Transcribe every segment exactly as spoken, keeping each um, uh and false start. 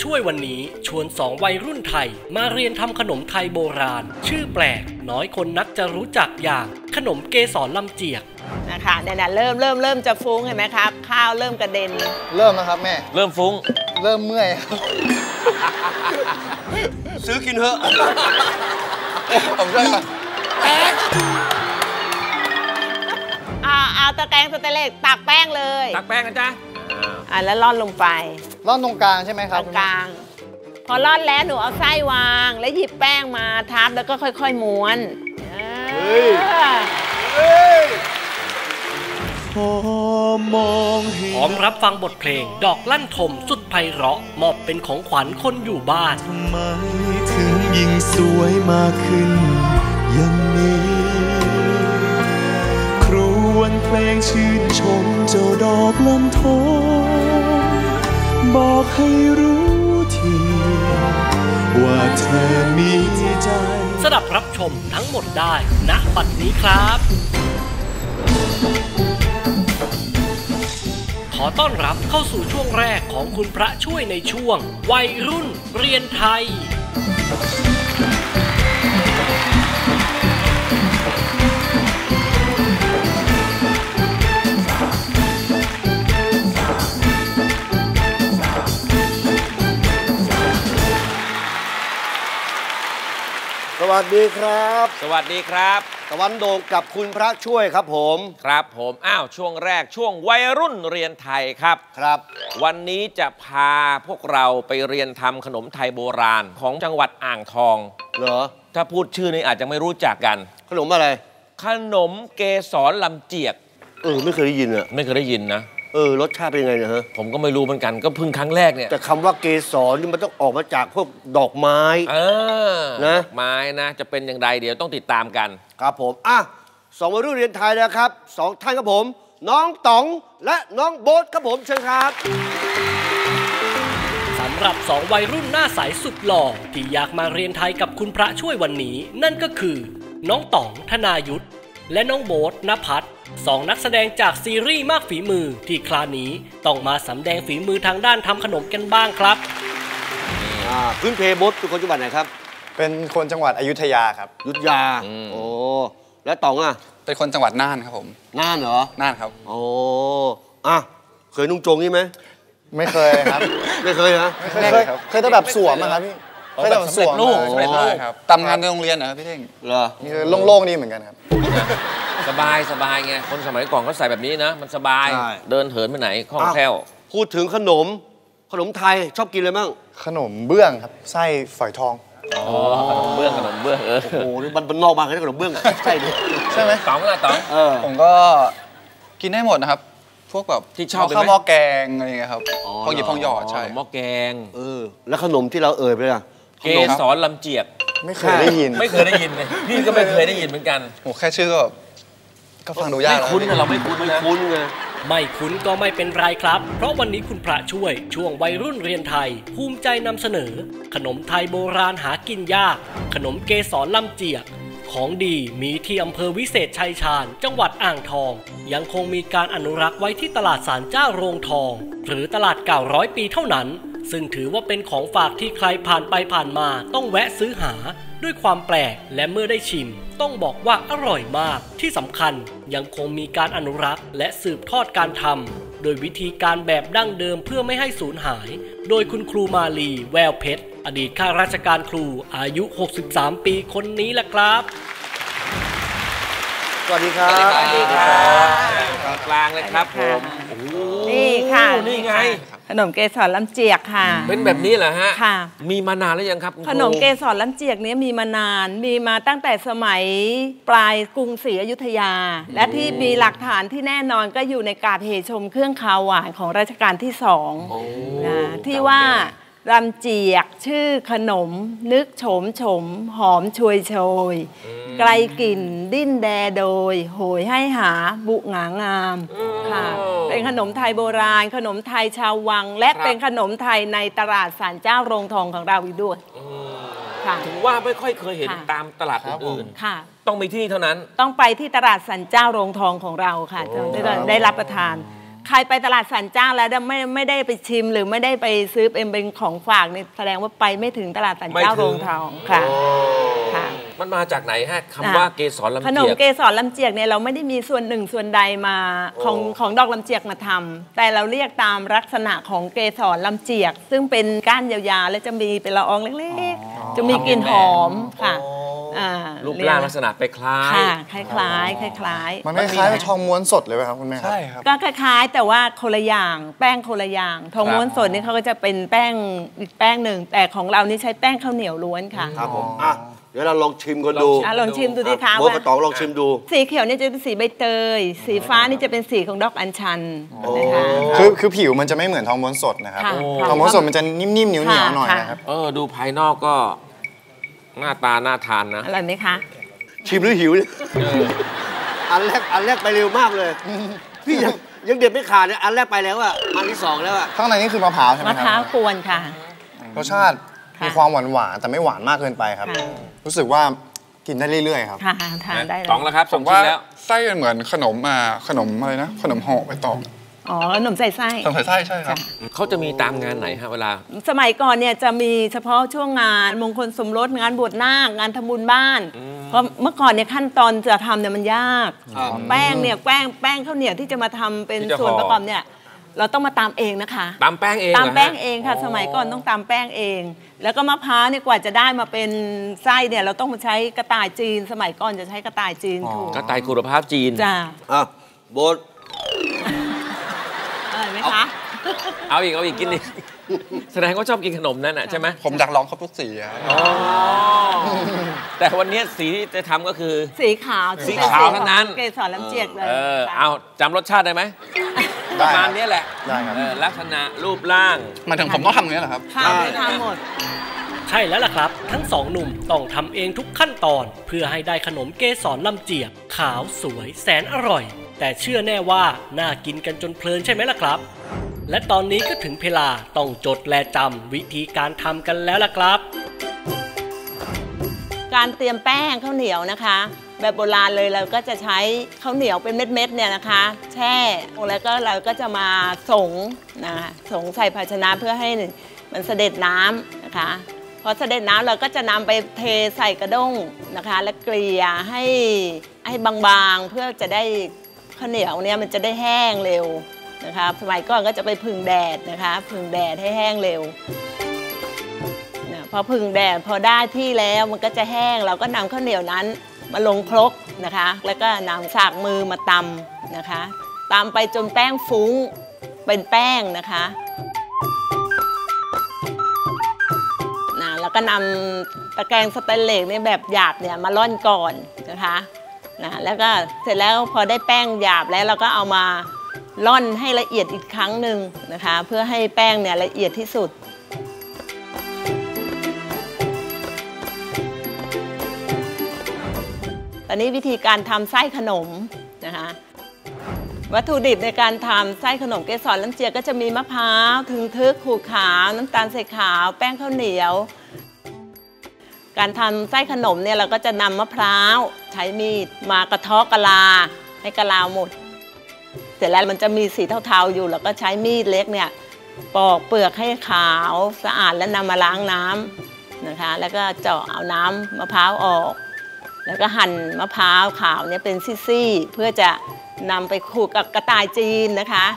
ช่วยวันนี้ชวนสองวัยรุ่นไทยมาเรียนทำขนมไทยโบราณชื่อแปลกน้อยคนนักจะรู้จักอย่างขนมเกสรลำเจียกนะคะเนี่ยเริ่มเริ่มเริ่มจะฟุ้งเห็นไหมครับข้าวเริ่มกระเด็นเริ่มแล้วครับแม่เริ่มฟุ้งเริ่มเมื่อยซื้อกินเถอะผมช่วยครับอ่าเอาตะแกรงสเตนเลสตักแป้งเลยตักแป้งนะจ๊ะอ่าแล้วร่อนลงไปร่อนตรงกลางใช่ไหมครับตรงกลางพอร่อนแล้วหนูเอาไส้วางแล้วหยิบแป้งมาทับแล้วก็ค่อยๆม้วนพร้อมรับฟังบทเพลงดอกลั่นทมสุดไพเราะมอบเป็นของขวัญคนอยู่บ้านทำไมถึงยิ่งสวยมากขึ้นอย่างนี้ครวญเพลงชื่นชมเจ้าดอกลั่นทมบอกให้รู้ทีว่าเธอมีใจสดับรับชมทั้งหมดได้ณบัดนี้ครับขอต้อนรับเข้าสู่ช่วงแรกของคุณพระช่วยในช่วงวัยรุ่นเรียนไทยสวัสดีครับสวัสดีครับตะวันโด่งกับคุณพระช่วยครับผมครับผมอ้าวช่วงแรกช่วงวัยรุ่นเรียนไทยครับครับวันนี้จะพาพวกเราไปเรียนทำขนมไทยโบราณของจังหวัดอ่างทองเหรอถ้าพูดชื่อนี้อาจจะไม่รู้จักกันขนมอะไรขนมเกสรลำเจียกเออไม่เคยได้ยินอะไม่เคยได้ยินนะเออรสชาติเป็นยังไงเนี่ยฮะผมก็ไม่รู้เหมือนกันก็เพิ่งครั้งแรกเนี่ยแต่คำว่าเกสรนี่มันต้องออกมาจากพวกดอกไม้เออนะดอกไม้นะจะเป็นอย่างไรเดี๋ยวต้องติดตามกันครับผมอ่ะสองวัยรุ่นเรียนไทยนะครับสองท่านครับผมน้องต๋องและน้องโบ๊ทครับผมเชิญครับสำหรับสองวัยรุ่นหน้าใสสุดหล่อที่อยากมาเรียนไทยกับคุณพระช่วยวันนี้นั่นก็คือน้องต๋องธนายุทธและน้องโบ๊ทณภัทรสองนักแสดงจากซีรีส์มากฝีมือที่คราวนี้ต้องมาสำแดงฝีมือทางด้านทำขนมกันบ้างครับอ่าพื้นเพโบ๊ทเป็นคนจังหวัดไหนครับเป็นคนจังหวัดอยุธยาครับอยุธยาโอ้แล้วต๋องอ่ะเป็นคนจังหวัดน่านครับผมน่านเหรอน่านครับโอ้อ่ะเคยนุ่งโจงนี่ไหมไม่เคยครับไม่เคยนะไม่เคยครับเคยแต่แบบสวมครับพี่เคยแต่แบบสวมลูกครับตำงานในโรงเรียนนะครับพี่เท่งเหรอนี่คือโล่งๆนี่เหมือนกันครับสบายสบายไงคนสมัยก่อนเขาใส่แบบนี้นะมันสบายเดินเหินไปไหนคล่องแคล่วพูดถึงขนมขนมไทยชอบกินอะไรบ้างขนมเบื้องครับไส้ฝอยทองอ๋อขนมเบื้องขนมเบื้องเออโอ้โหนี่มันมันนอกมาแค่ขนมเบื้องใช่ดิใช่ไหมต๋องละต๋องผมก็กินได้หมดนะครับพวกแบบที่ชอบข้าวหม้อแกงอะไรอย่างเงี้ยครับพองหยิบพองหยอดใช่หม้อแกงเออแล้วขนมที่เราเอ่ยไปอ่ะเกสรลำเจียกไม่เคยได้ยินไม่เคยได้ยินเลยพี่ก็ไม่เคยได้ยินเหมือนกันโอ้แค่ชื่อก็ก็ฟังดูยากไม่คุ้นเราไม่คุ้นไม่คุ้นไงไม่คุ้นก็ไม่เป็นไรครับเพราะวันนี้คุณพระช่วยช่วงวัยรุ่นเรียนไทยภูมิใจนำเสนอขนมไทยโบราณหากินยากขนมเกสรลำเจียกของดีมีที่อำเภอวิเศษชัยชาญจังหวัดอ่างทองยังคงมีการอนุรักษ์ไว้ที่ตลาดศาลเจ้าโรงทองหรือตลาดเก่าร้อยปีเท่านั้นซึ่งถือว่าเป็นของฝากที่ใครผ่านไปผ่านมาต้องแวะซื้อหาด้วยความแปลกและเมื่อได้ชิมต้องบอกว่าอร่อยมากที่สำคัญยังคงมีการอนุรักษ์และสืบทอดการทำโดยวิธีการแบบดั้งเดิมเพื่อไม่ให้สูญหายโดยคุณครูมาลีแววเพชรอดีตข้าราชการครูอายุหกสิบสามปีคนนี้แหละครับสวัสดีครับสวัสดีครับกลางเลยครับผมนี่ค่ะนี่ไงขนมเกสรลำเจียกค่ะเป็นแบบนี้เหรอฮะค่ะมีมานานแล้วยังครับขนมเกสรลำเจียกนี้มีมานานมีมาตั้งแต่สมัยปลายกรุงศรีอยุธยาและที่มีหลักฐานที่แน่นอนก็อยู่ในกาบเหชมเครื่องคาวหวานของรัชกาลที่สองนะที่ว่าลำเจียกชื่อขนมนึกโฉมโฉมหอมชวยโชยไกลกลิ่นดิ้นแดโดยโหยให้หาบุหงางามค่ะเป็นขนมไทยโบราณขนมไทยชาววังและเป็นขนมไทยในตลาดศาลเจ้าโรงทองของเราอีกด้วยถึงว่าไม่ค่อยเคยเห็นตามตลาดอื่นๆต้องมีที่นี่เท่านั้นต้องไปที่ตลาดศาลเจ้าโรงทองของเราค่ะที่ได้รับประทานใครไปตลาดสันเจ้าแล้วไม่ไม่ได้ไปชิมหรือไม่ได้ไปซื้อเป็นเป็นของฝากนี่แสดงว่าไปไม่ถึงตลาดสันเจ้าโรงทองค่ะค่ะมันมาจากไหนฮะคำว่าเกสรลำเจียกขนมเกสรลำเจียกเนี่ยเราไม่ได้มีส่วนหนึ่งส่วนใดมาของของดอกลำเจียกมาทำแต่เราเรียกตามลักษณะของเกสรลำเจียกซึ่งเป็นก้านยาวๆและจะมีเป็นละอองเล็กๆจะมีกลิ่นหอมค่ะรูปร่างลักษณะไปคล้ายค่ะคล้ายๆคล้ายๆมันคล้ายๆทองม้วนสดเลยไหมครับคุณแม่ใช่ครับก็คล้ายๆแต่ว่าคนละอย่างแป้งคนละอย่างทองม้วนสดนี่เขาก็จะเป็นแป้งอีกแป้งหนึ่งแต่ของเรานี่ใช้แป้งข้าวเหนียวล้วนค่ะครับผมอ่ะเดี๋ยวเราลองชิมกันดูลองชิมดูดิคะโบ๊ทกับต๋องลองชิมดูสีเขียวนี่จะเป็นสีใบเตยสีฟ้านี่จะเป็นสีของดอกอัญชันนะคะคือคือผิวมันจะไม่เหมือนทองม้วนสดนะครับทองม้วนสดมันจะนิ่มๆเหนียวๆหน่อยนะครับเออดูภายนอกก็หน้าตาน่าทานนะอร่อยไหมคะชิมหรือหิวเนี่ยอันแรกอันแรกไปเร็วมากเลยพี่ยังยังเด็ดไม่ขาดเนี่ยอันแรกไปแล้วอ่ะอันที่สองแล้วอ่ะข้างในนี่คือมะพร้าวใช่ไหมครับมะพร้าวกวนค่ะรสชาติมีความหวานหวานแต่ไม่หวานมากเกินไปครับรู้สึกว่ากินได้เรื่อยๆครับทานได้สองแล้วครับผมว่าไส้เหมือนขนมอ่าขนมอะไรนะขนมห่อใบตองอ๋อขนมใส่ไส้ขนมใส่ไส้ใช่ครับเขาจะมีตามงานไหนฮะเวลาสมัยก่อนเนี่ยจะมีเฉพาะช่วงงานมงคลสมรสงานบวชนาคงานทำบุญบ้านเพราะเมื่อก่อนเนี่ยขั้นตอนจะทำเนี่ยมันยากแป้งเนี่ยแป้งแป้งข้าวเหนียวที่จะมาทำเป็นส่วนประกอบเนี่ยเราต้องมาตามเองนะคะตามแป้งเองตามแป้งเองค่ะสมัยก่อนต้องตามแป้งเองแล้วก็มะพร้าวเนี่ยกว่าจะได้มาเป็นไส้เนี่ยเราต้องมาใช้กระต่ายจีนสมัยก่อนจะใช้กระต่ายจีนถูกกระต่ายคุณภาพจีนจ้าอ่ะโบ๊ทอร่อยไหมคะเอาอีกเอาอีกกินอีกแสดงว่าชอบกินขนมนั่นน่ะใช่ไหมผมอยากลองครบทุกสีอะแต่วันนี้สีที่จะทำก็คือสีขาวสีขาวเท่านั้นเกสรลำเจียกเลยเออเอาจำรสชาติได้ไหมประมาณนี้แหละได้ครับลักษณะรูปร่างมาถึงผมต้องทำอย่างนี้เหรอครับทำทำหมดใช่แล้วล่ะครับทั้งสองหนุ่มต้องทำเองทุกขั้นตอนเพื่อให้ได้ขนมเกสรลำเจียกขาวสวยแสนอร่อยแต่เชื่อแน่ว่าน่ากินกันจนเพลินใช่ไหมล่ะครับและตอนนี้ก็ถึงเวลาต้องจดและจำวิธีการทำกันแล้วล่ะครับการเตรียมแป้งข้าวเหนียวนะคะแบบโบราณเลยเราก็จะใช้ข้าวเหนียวเป็นเม็ดๆเนี่ยนะคะแช่แล้วก็เราก็จะมาสงนะคะสงใส่ภาชนะเพื่อให้มันเสด็จน้ำนะคะพอเสด็จน้ำเราก็จะนำไปเทใส่กระด้งนะคะและเกลี่ยให้ให้บางๆเพื่อจะได้ข้าวเหนียวเนี่ยมันจะได้แห้งเร็วนะคะสมัยก่อนก็จะไปพึ่งแดดนะคะพึ่งแดดให้แห้งเร็วนะพอพึ่งแดดพอได้ที่แล้วมันก็จะแห้งเราก็นำข้าวเหนียวนั้นมาลงครกนะคะแล้วก็นำสากมือมาตำนะคะตำไปจนแป้งฟุ้งเป็นแป้งนะคะนะแล้วก็นำตะแกรงสแตนเลสในแบบหยาบเนี่ยมาร่อนก่อนนะคะนะแล้วก็เสร็จแล้วพอได้แป้งหยาบแล้วเราก็เอามาร่อนให้ละเอียดอีกครั้งหนึ่งนะคะเพื่อให้แป้งเนี่ยละเอียดที่สุดตอนนี้วิธีการทำไส้ขนมนะคะวัตถุดิบในการทำไส้ขนมเกสรลำเจียกก็จะมีมะพร้าวถึงทึกขูดขาวน้ำตาลทรายขาวแป้งข้าวเหนียวการทำไส้ขนมเนี่ยเราก็จะนำมะพร้าวใช้มีดมากระเทาะกะลาให้กะลาหมดเสร็จแล้วมันจะมีสีเทาๆอยู่เราก็ใช้มีดเล็กเนี่ยปอกเปลือกให้ขาวสะอาดแล้วนำมาล้างน้ำนะคะแล้วก็เจาะเอาน้ำมะพร้าวออกแล้วก็หั่นมะพร้าวขาวเนี่ยเป็นซี่ๆเพื่อจะนำไปขูดกับกระต่ายจีนนะคะ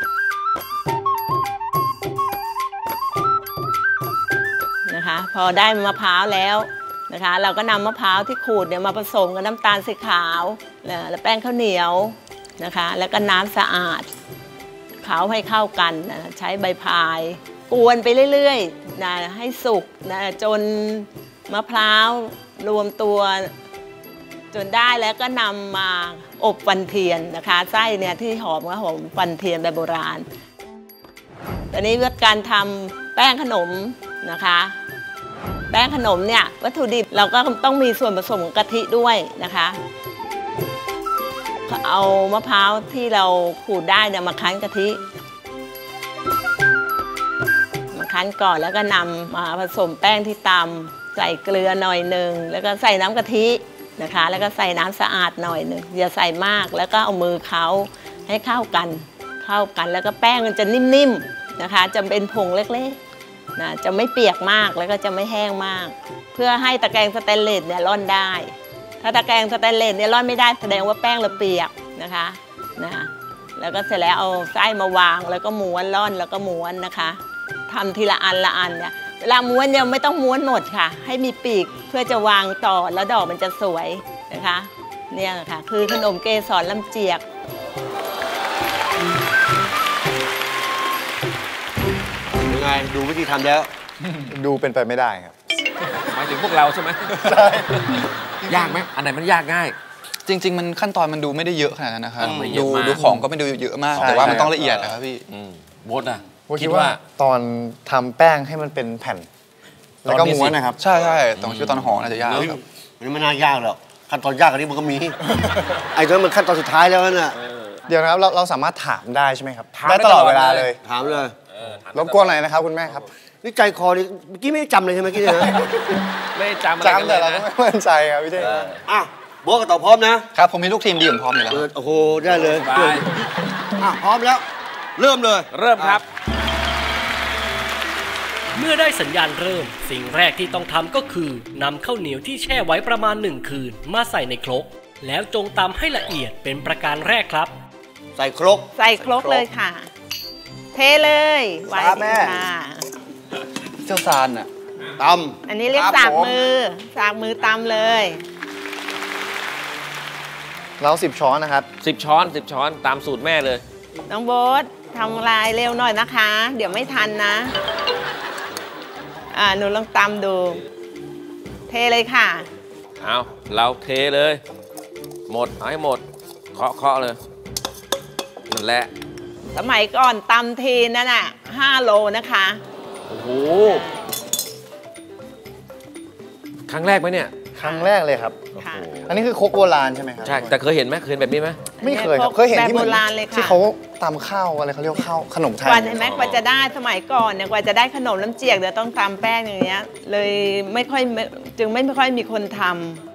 นะคะพอได้มะพร้าวแล้วนะคะเราก็นำมะพร้าวที่ขูดเนี่ยมาผสมกับน้ำตาลสีขาวและแป้งข้าวเหนียวนะคะแล้วก็น้ำสะอาดเผาให้เข้ากันนะใช้ใบพายกวนไปเรื่อยๆนะให้สุกนะจนมะพร้าวรวมตัวจนได้แล้วก็นำมาอบฟันเทียนนะคะไส้เนี่ยที่หอมก็หอมฟันเทียนแบบโบราณตอนนี้วิธีการทำแป้งขนมนะคะแป้งขนมเนี่ยวัตถุดิบเราก็ต้องมีส่วนผสมของกะทิด้วยนะคะเอามะพร้าวที่เราขูดได้เนี่ยมาคั้นกะทิมาคั้นก่อนแล้วก็นำมาผสมแป้งที่ตำใส่เกลือหน่อยหนึ่งแล้วก็ใส่น้ำกะทินะคะแล้วก็ใส่น้ำสะอาดหน่อยหนึ่งอย่าใส่มากแล้วก็เอามือเคล้าให้เข้ากันเข้ากันแล้วก็แป้งมันจะนิ่มๆนะคะจะเป็นผงเล็กๆนะจะไม่เปียกมากแล้วก็จะไม่แห้งมาก เพื่อให้ตะแกรงสแตนเลสเนี่ยร่อนได้ถ้าตะแกรงสแตนเลสเนี่ยร่อนไม่ได้แสดงว่าแป้งเราเปียกนะคะนะแล้วก็เสร็จแล้วเอาไส้มาวางแล้วก็ม้วนร่อนแล้วก็ม้วนนะคะทำทีละอันละอันเนี่ยเวลาม้วนเนี่ยไม่ต้องม้วนหมดค่ะให้มีปีกเพื่อจะวางต่อแล้วดอกมันจะสวยนะคะเนี่ยค่ะคือขนมเกสรลำเจียกยังไงดูวิธีทำแล้วดูเป็นไปไม่ได้ครับหมายถึงพวกเราใช่ไหมใช่ ยากไหมอันไหนมันยากง่ายจริงๆมันขั้นตอนมันดูไม่ได้เยอะขนาดนั้นนะครับดูดูดูของก็ไม่ดูเยอะมากแต่ว่ามันต้องละเอียดนะครับพี่โบดอ่ะคิดว่าตอนทำแป้งให้มันเป็นแผ่นแล้วก็ม้วนนะครับใช่ใช่ตรงชื่อตอนห่อน่าจะยากครับมันไม่น่ายากหรอกขั้นตอนยากกว่านี้มันก็มีไอ้ตอนมันขั้นตอนสุดท้ายแล้วน่ะเดี๋ยวนะครับเราเราสามารถถามได้ใช่ไหมครับได้ตลอดเวลาเลยถามเลยรบกวนหน่อยนะครับคุณแม่ครับนี่ใจคอนี่เมื่อกี้ไม่ได้จำเลยใช่ไหมกี้เนี่ยไม่จำจำแต่เราก็ไม่มั่นใจครับพี่เท่อ่ะโบ๊ทกับต่อพร้อมนะครับผมมีลูกทีมดีผมพร้อมอยู่แล้วโอ้โหได้เลยอ่ะพร้อมแล้วเริ่มเลยเริ่มครับเมื่อได้สัญญาณเริ่มสิ่งแรกที่ต้องทำก็คือนำข้าวเหนียวที่แช่ไว้ประมาณหนึ่งคืนมาใส่ในครกแล้วจงตำให้ละเอียดเป็นประการแรกครับใส่ครกใส่ครกเลยค่ะเทเลยไว้แม่เจ้าซานอ่ะตำอันนี้เรียกสากมือสากมือตำเลยเราสิบช้อนนะครับสิบช้อนสิบช้อนตามสูตรแม่เลยน้องโบ๊ททำลายเร็วหน่อยนะคะเดี๋ยวไม่ทันนะอ่าหนูลองตำดูเทเลยค่ะเอาเราเทเลยหมดเอาให้หมดเคาะเคาะเลยนั่นแหละสมัยก่อนตำทีนั่นน่ะห้าโลนะคะโอ้โหครั้งแรกไหมเนี่ยครั้งแรกเลยครับอันนี้คือครกโบราณใช่ไหมครับใช่แต่เคยเห็นไหมเคยเห็นแบบนี้ไหมไม่เคยครับเคยเห็นที่มันที่เขาตำข้าวอะไรเขาเรียกข้าวขนมไทยกว่าเห็นไหมกว่าจะได้สมัยก่อนเนี่ยกว่าจะได้ขนมน้ำเจียกเดี๋ยวต้องตำแป้งอย่างเงี้ยเลยไม่ค่อยจึงไม่ค่อยมีคนท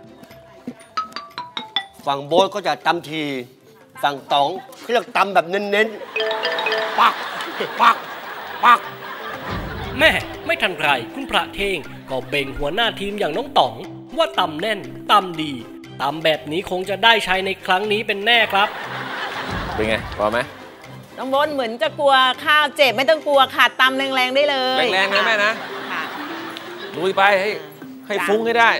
ำฝั่งโบ๊ทก็จะตำทีฝั่งต๋องเขาเรียกตำแบบเน้นๆปักปักปักแม่ไม่ทันไรคุณพระเท่งก็เบ่งหัวหน้าทีมอย่างน้องต๋องว่าตำแน่นตำดีตำแบบนี้คงจะได้ใช้ในครั้งนี้เป็นแน่ครับเป็นไงพอไหมน้องโบ๊ทเหมือนจะกลัวข้าวเจ็บไม่ต้องกลัวค่ะตำแรงๆได้เลยแรงๆนะแม่นะลุยไปให้ให้ฟุ้งให้ได้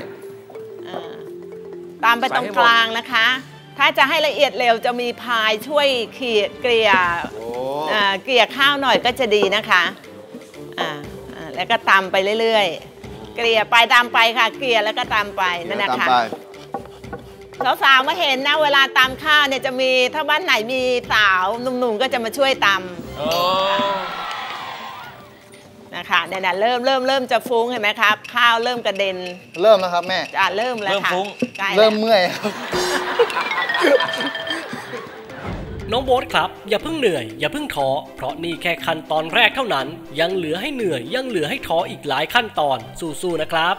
ตำไปตรงกลางนะคะถ้าจะให้ละเอียดเร็วจะมีพายช่วยเกลี่ยเกลี่ยเกลี่ยข้าวหน่อยก็จะดีนะคะแล้วก็ตำไปเรื่อยๆเกลี่ยไปตำไปค่ะเกลี่ยแล้วก็ตำไปนั่นนะคะสาวๆมาเห็นนะเวลาตำข้าวเนี่ยจะมีถ้าบ้านไหนมีสาวหนุ่มๆก็จะมาช่วยตำนะคะเนี่ยเริ่มเริ่มเริ่มจะฟุ้งเห็นไหมครับข้าวเริ่มกระเด็นเริ่มแล้วครับแม่อ่ะเริ่มแล้วค่ะเริ่มเมื่อยครับน้องโบ๊ทครับอย่าเพิ่งเหนื่อยอย่าเพิ่งท้อเพราะนี่แค่ขั้นตอนแรกเท่านั้นยังเหลือให้เหนื่อยยังเหลือให้ท้ออีกหลายขั้นตอนสู้ๆนะครับ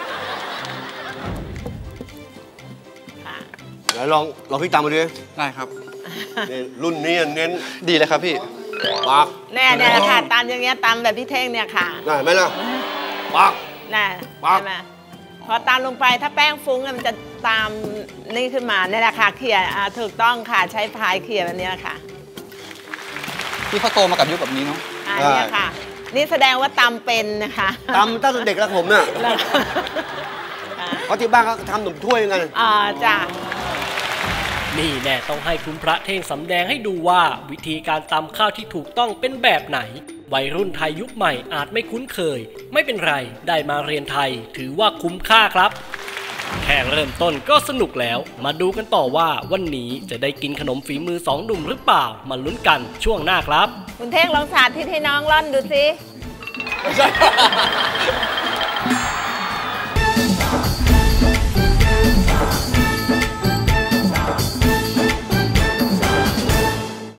เดี๋ยวลองลองพี่ตามมาดิได้ครับรุ่นนี้เน้นดีเลยครับพี่ปักแน่เนี่ยค่ะตามอย่างเงี้ยตามแบบพี่เท่งเนี่ยค่ะได้ไหมล่ะปักแน่ปักพอตามลงไปถ้าแป้งฟุ้งมันจะตามนี่ขึ้นมาเนี่ยแหละค่ะเขี่ยถูกต้องค่ะใช้พายเขี่ยแบบนี้ค่ะพี่เขาโตมากับยุคแบบนี้เนาะอันนี้ค่ะนี่แสดงว่าตำเป็นนะคะตำตั้งแต่เด็กแล้วผมเนี่ยเพราะที่บ้านเขาทำหนุ่มถ้วยกันอ่าจ้ะนี่แน่ต้องให้คุณพระเท่งสำแดงให้ดูว่าวิธีการตำข้าวที่ถูกต้องเป็นแบบไหนวัยรุ่นไทยยุคใหม่อาจไม่คุ้นเคยไม่เป็นไรได้มาเรียนไทยถือว่าคุ้มค่าครับแค่เริ่มต้นก็สนุกแล้วมาดูกันต่อว่าวันนี้จะได้กินขนมฝีมือสองหนุ่มหรือเปล่ามาลุ้นกันช่วงหน้าครับคุณเท่งลองสาธิตให้น้องร่อนดูสิ